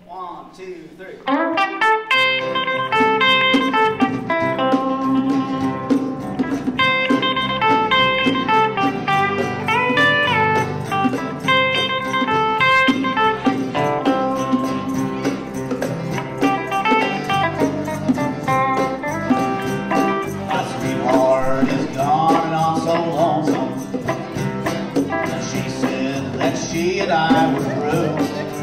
1, 2, 3. She and I were through.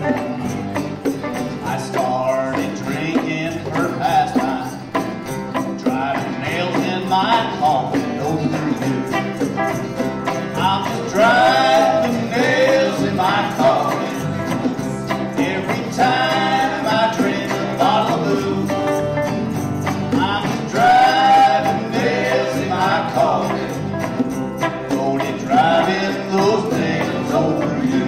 I started drinking her pastime, driving nails in my coffin over you. I'm just driving nails in my coffin every time I drink a bottle of booze. I'm just driving nails in my coffin, only driving those nails over you.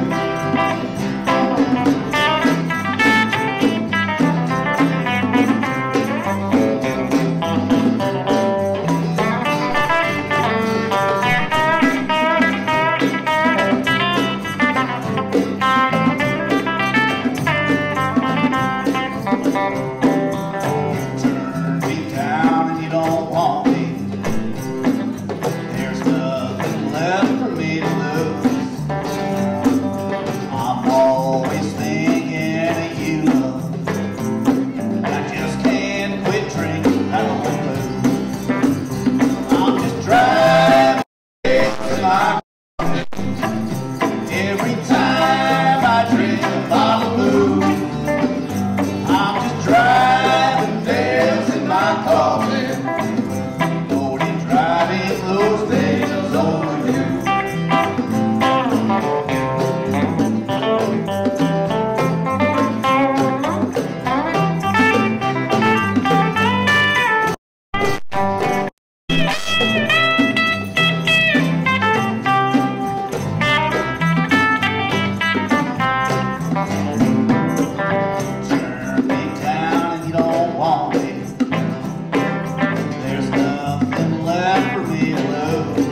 Turn me down and you don't want me. There's nothing left for me to lose. I'm always thinking of you, love. I just can't quit drinking, I don't lose. I'm just driving in my every time I drink a bottle of booze. I'm just driving nails in my coffin, only driving those nails over you. Turn me down and you don't want me. There's nothing left for me to lose.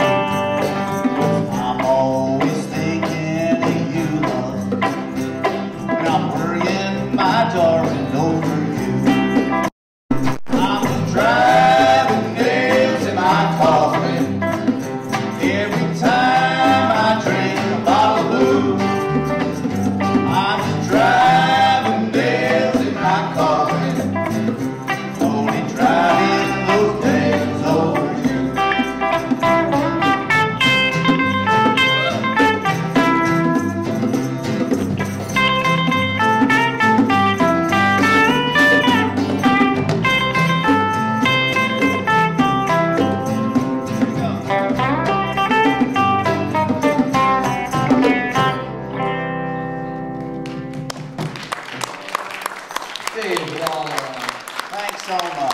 I'm always thinking of you, love, and I'm worrying, my darling, over you. I'm just driving nails in my coffin every time I drink a bottle of booze. I'm just driving nails in my coffin, only driving those nails over you. Dave Waller. Thanks so much.